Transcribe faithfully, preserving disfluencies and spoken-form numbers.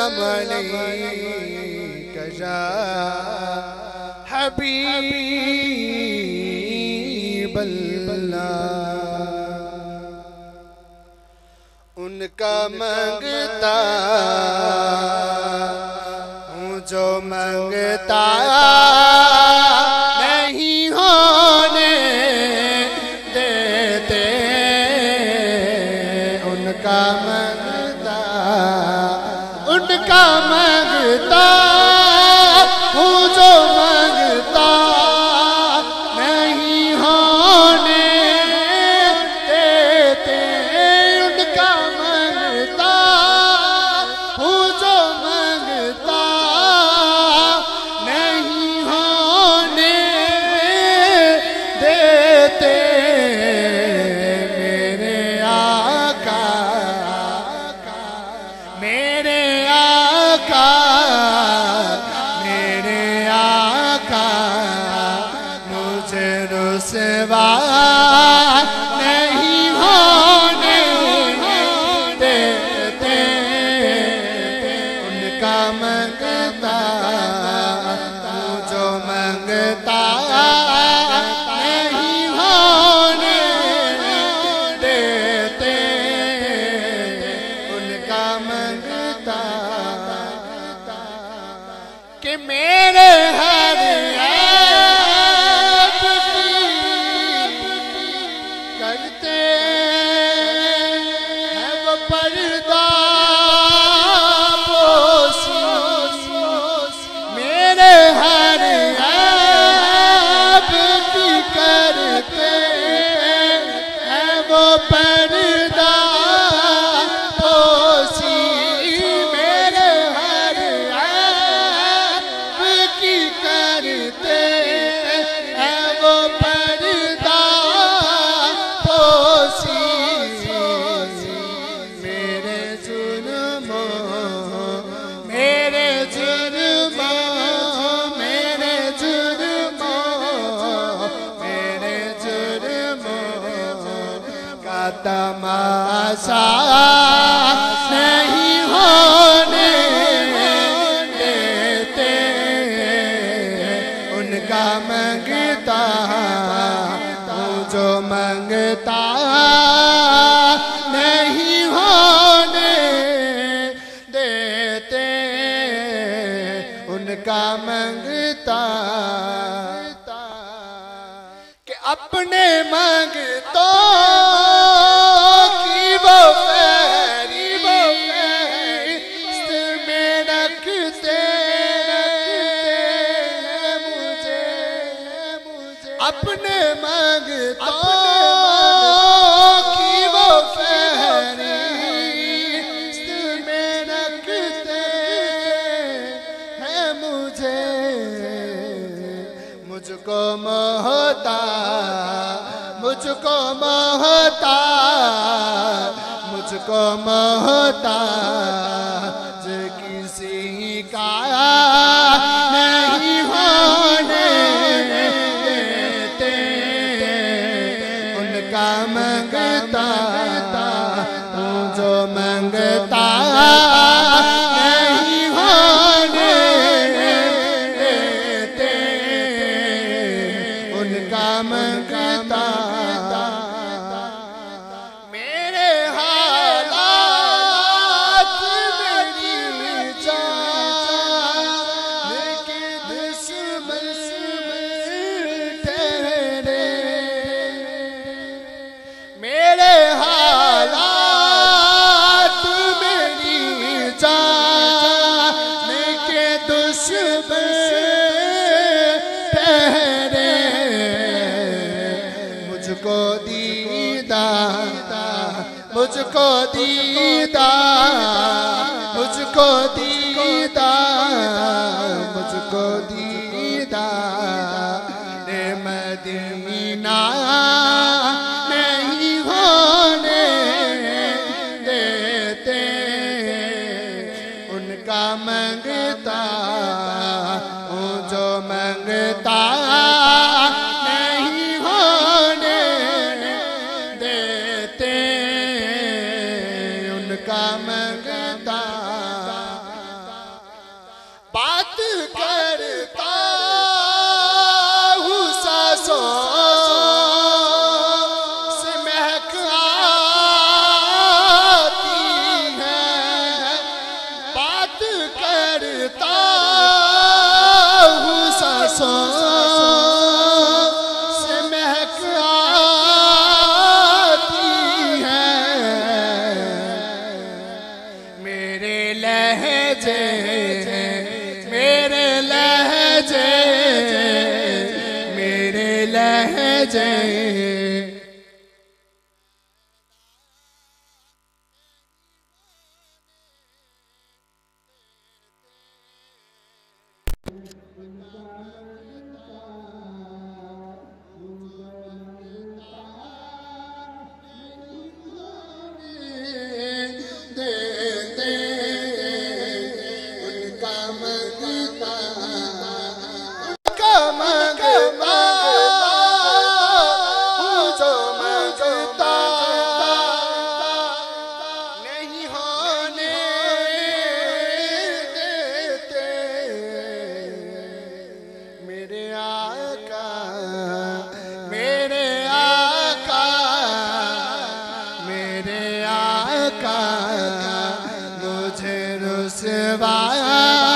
अलैका या हबीबल्लाह। उनका मंगता हूँ जो मंगता नहीं होने देते। उनका मंगता उनका मंगता हूँ जो मंगता नहीं होने देते। उनका मंगता हूँ जो मंगता नहीं होने देते। मेरे आका मेरे आका मेरे आका मुझे रुसवा नहीं होने देते। उनका मंगता जो मंगता नहीं होने देते। उनका मंगता कि मेरे हर ऐब की करते हैं वो पर्दा पोशी। मेरे हर ऐब की करते हैं वो पर्दा पोशी। मेरे हर ऐब की करते हैं वो पर्दा पोशी। मेरे जुर्मों मेरे जुर्मों मेरे जुर्मों मेरे जुर्मों का तमाशा नहीं होने देते। उनका मंगता हूँ जो मंगता नहीं होने देते। उनका मंगता कि अपने मंगतों की वो फहरिस्त में रखते हैं मुझे। अपने मंगतों की वो फहरिस्त में रखते हैं मुझे। मुझको मोहता मुझको मोहता मुझको मोहता किसी का नहीं होने देते। उनका मंगता हूँ जो मंगता नहीं होने देते। उनका मंगता मेरे हालात मेरी जान के दुश्मन ठहरे। मेरे हालात मेरी जान के दुश्मन ठहरे। मुझको दीदा मुझको दीदा मुझको दीदा मुझको दीदा रे मदीना नहीं होने देते। उनका मंगता हूँ जो मंगता नहीं होने देते। उनका मंगता लहजे मुझे रुसवा